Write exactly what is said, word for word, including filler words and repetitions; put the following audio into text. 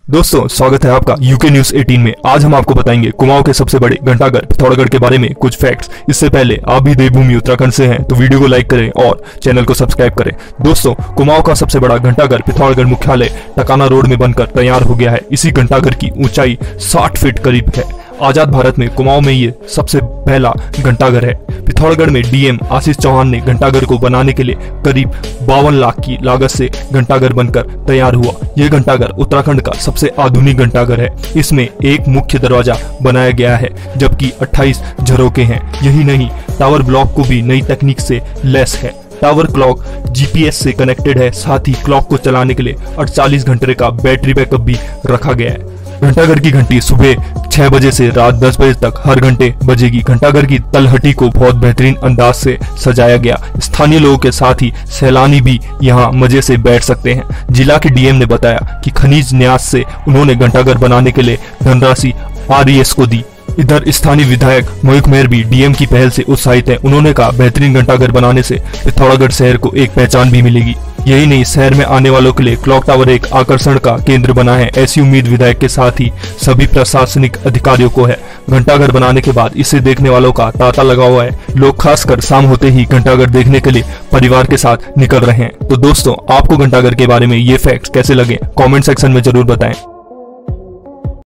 दोस्तों स्वागत है आपका यूके न्यूज अठारह में। आज हम आपको बताएंगे कुमाऊं के सबसे बड़े घंटाघर पिथौरागढ़ के बारे में कुछ फैक्ट्स। इससे पहले आप भी देवभूमि उत्तराखंड से हैं तो वीडियो को लाइक करें और चैनल को सब्सक्राइब करें। दोस्तों कुमाऊं का सबसे बड़ा घंटाघर पिथौरागढ़ मुख्यालय टकाना रोड में बनकर तैयार हो गया है। इसी घंटाघर की ऊंचाई साठ फीट करीब है। आजाद भारत में कुमाऊं में ये सबसे पहला घंटाघर है। पिथौरागढ़ में डीएम आशीष चौहान ने घंटाघर को बनाने के लिए करीब बावन लाख की लागत से घंटाघर बनकर तैयार हुआ। ये घंटाघर उत्तराखंड का सबसे आधुनिक घंटाघर है। इसमें एक मुख्य दरवाजा बनाया गया है जबकि अट्ठाईस झरोखे हैं। यही नहीं, टावर ब्लॉक को भी नई तकनीक से लैस है। टावर क्लॉक जीपीएस से कनेक्टेड है। साथ ही क्लॉक को चलाने के लिए अड़तालीस घंटे का बैटरी बैकअप भी रखा गया है। घंटाघर की घंटी सुबह छह बजे से रात दस बजे तक हर घंटे बजेगी। घंटाघर की तलहटी को बहुत बेहतरीन अंदाज से सजाया गया। स्थानीय लोगों के साथ ही सैलानी भी यहां मजे से बैठ सकते हैं। जिला के डीएम ने बताया कि खनिज न्यास से उन्होंने घंटाघर बनाने के लिए धनराशि आरईएस को दी। इधर स्थानीय विधायक मोहित मेहर भी डीएम की पहल से उत्साहित है। उन्होंने कहा बेहतरीन घंटाघर बनाने से पिथौरागढ़ शहर को एक पहचान भी मिलेगी। यही नहीं, शहर में आने वालों के लिए क्लॉक टावर एक आकर्षण का केंद्र बना है। ऐसी उम्मीद विधायक के साथ ही सभी प्रशासनिक अधिकारियों को है। घंटाघर बनाने के बाद इसे देखने वालों का तांता लगा हुआ है। लोग खासकर शाम होते ही घंटाघर देखने के लिए परिवार के साथ निकल रहे हैं। तो दोस्तों आपको घंटाघर के बारे में ये फैक्ट्स कैसे लगे कमेंट सेक्शन में जरूर बताएं।